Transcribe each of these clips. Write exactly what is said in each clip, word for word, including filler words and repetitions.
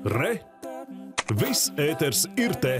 Re! Viss ēters ir te!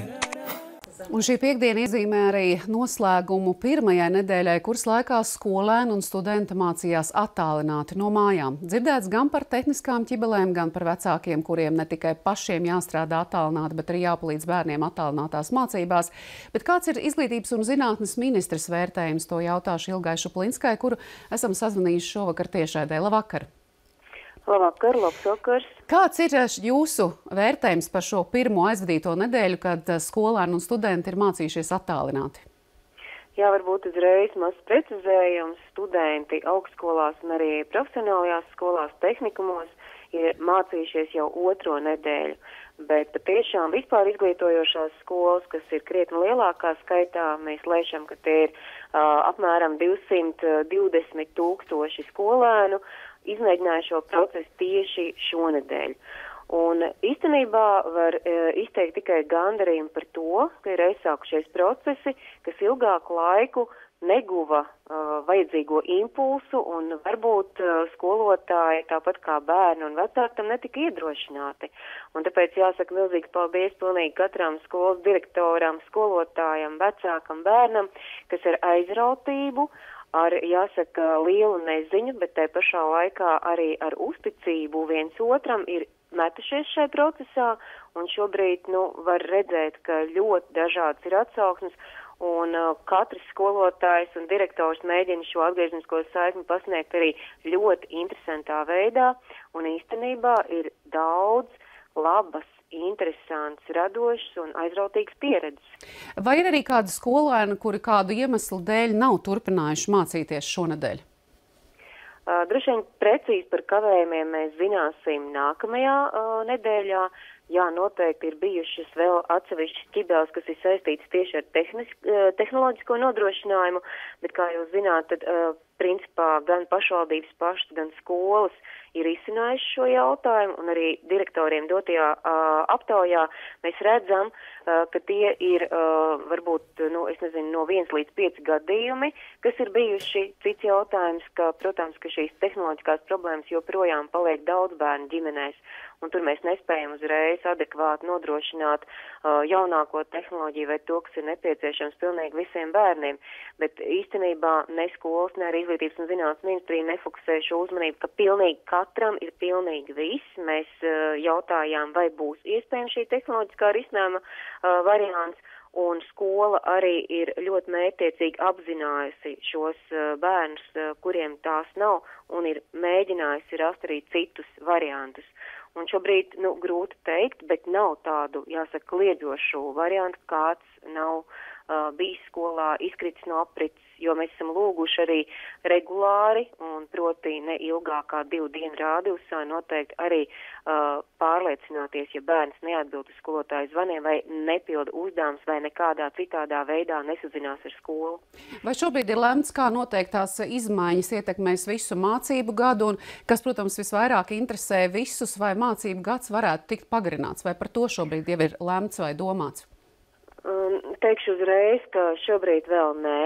Un šī piekdiena iezīmē arī noslēgumu pirmajai nedēļai, kuras laikā skolēni un studenti mācījās attālināti no mājām. Dzirdēts gan par tehniskām ķibelēm, gan par vecākiem, kuriem ne tikai pašiem jāstrādā attālināti, bet arī jāpalīdz bērniem attālinātās mācībās. Bet kāds ir izglītības un zinātnes ministres vērtējums? To jautāšu Ilgai Šuplinskai, kuru esam sazvanījuši šovakar tiešraidē. Labvakar! Labvakar, labs vakars. Kāds ir jūsu vērtējums par šo pirmo aizvadīto nedēļu, kad skolēni un studenti ir mācījušies attālināti? Jā, varbūt uzreiz mazs precizējums. Studenti augstskolās un arī profesionālajās skolās, tehnikumos ir mācījušies jau otro nedēļu. Bet patiešām vispār izglītojošās skolas, kas ir krietni lielākā skaitā, mēs lēšam, ka tie ir uh, apmēram divsimt divdesmit tūkstoši skolēnu, izmēģināja šo procesu tieši šonedēļ. Un īstenībā var e, izteikt tikai gandarījumu par to, ka ir aizsākušies procesi, kas ilgāku laiku neguva uh, vajadzīgo impulsu, un varbūt uh, skolotāji, tāpat kā bērni un vecāki, tam netika iedrošināti. Un tāpēc jāsaka milzīgi paldies pilnīgi katram skolas direktoram, skolotājam, vecākam, bērnam, kas ar aizrautību, ar, jāsaka, lielu neziņu, bet tai pašā laikā arī ar uzticību viens otram ir metušies šai procesā, un šobrīd, nu, var redzēt, ka ļoti dažādas ir atsauksmes, un uh, katrs skolotājs un direktors mēģina šo atgrieznisko saikni pasniegt arī ļoti interesantā veidā, un īstenībā ir daudz labas, interesants, radošs un aizrautīgs pieredzes. Vai ir arī kādi skolēni, kuri kādu iemeslu dēļ nav turpinājuši mācīties šonedēļ? Uh, droši vien precīzi par kavējumiem mēs zināsim nākamajā uh, nedēļā. Jā, noteikti ir bijušas vēl atsevišķas ķibeles, kas ir saistītas tieši ar tehnis, uh, tehnoloģisko nodrošinājumu, bet, kā jūs zināt, tad uh, principā gan pašvaldības pašas, gan skolas ir izcinājuši šo jautājumu, un arī direktoriem dotajā uh, aptaujā mēs redzam, uh, ka tie ir uh, varbūt, nu, es nezinu, no viens līdz pieci gadījumi, kas ir bijuši. Cits jautājums, ka, protams, ka šīs tehnoloģiskās problēmas joprojām paliek daudz bērnu ģimenēs, un tur mēs nespējam uzreiz adekvāti nodrošināt uh, jaunāko tehnoloģiju vai to, kas ir nepieciešams pilnīgi visiem bērniem. Bet īstenībā ne skolas, ne arī izglītības un zinātnes ministrija nefokusē šo uzmanību, ka pilnīgi katram ir pilnīgi viss. Mēs uh, jautājām, vai būs iespējams šī tehnoloģiskā risinājuma uh, variants, un skola arī ir ļoti mērķtiecīgi apzinājusi šos uh, bērnus, uh, kuriem tās nav, un ir mēģinājusi rast arī citus variantus. Un šobrīd, nu, grūti teikt, bet nav tādu, jāsaka, kliedzošu variantu, kāds nav uh, bijis skolā, izkritis no aprits, jo mēs esam lūguši arī regulāri, un proti ne ilgākā divu dienu rādījusā noteikti arī uh, pārliecināties, ja bērns neatbild uz skolotāju zvaniem vai nepilda uzdevums vai nekādā citādā veidā nesazinās ar skolu. Vai šobrīd ir lemts, kā noteiktās izmaiņas ietekmēs visu mācību gadu, un kas, protams, visvairāk interesē visus, vai mācību gads varētu tikt pagarināts, vai par to šobrīd jau ir lemts vai domāts? Um, teikšu uzreiz, ka šobrīd vēl nē,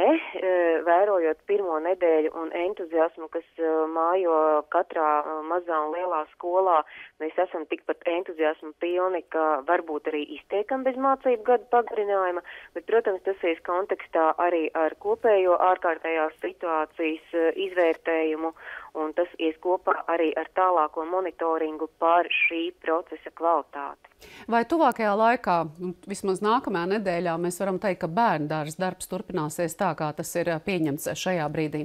vērojot pirmo nedēļu un entuziasmu, kas mājo katrā mazā un lielā skolā, mēs esam tikpat entuziasmu pilni, ka varbūt arī iztiekam bez mācību gadu pagarinājuma, bet, protams, tas ir kontekstā arī ar kopējo ārkārtējās situācijas izvērtējumu, un tas ies kopā arī ar tālāko monitoringu par šī procesa kvalitāti. Vai tuvākajā laikā, vismaz nākamajā nedēļā, mēs varam teikt, ka bērndārzs darbs turpināsies tā, kā tas ir pieņemts šajā brīdī?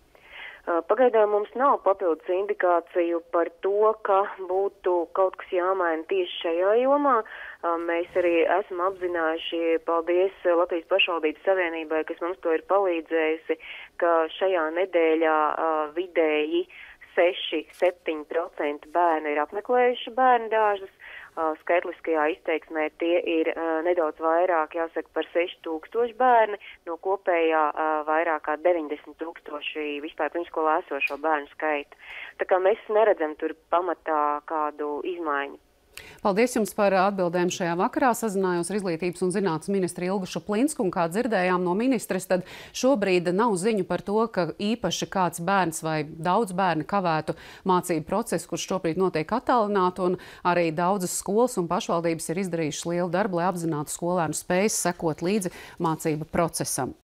Pagaidām mums nav papildus indikāciju par to, ka būtu kaut kas jāmaina tieši šajā jomā. Mēs arī esam apzinājuši, paldies Latvijas pašvaldības savienībai, kas mums to ir palīdzējusi, ka šajā nedēļā vidēji seši līdz septiņi procenti bērni ir apmeklējuši bērndārzus. Skaitliskajā izteiksmē tie ir uh, nedaudz vairāk, jāsaka, par seši tūkstoši bērni, no kopējā uh, vairāk kā deviņdesmit tūkstoši vispār pirmsskolā esošo bērnu skaita. Tā kā mēs neredzam tur pamatā kādu izmaiņu. Paldies jums par atbildēm šajā vakarā. Sazinājos ar Izglītības un zinātnes ministru Ilgu Šuplinsku, un kā dzirdējām no ministres, tad šobrīd nav ziņu par to, ka īpaši kāds bērns vai daudz bērni kavētu mācību procesu, kurš šobrīd notiek attālināti, un arī daudzas skolas un pašvaldības ir izdarījušas lielu darbu, lai apzinātu skolēnu spējas sekot līdzi mācību procesam.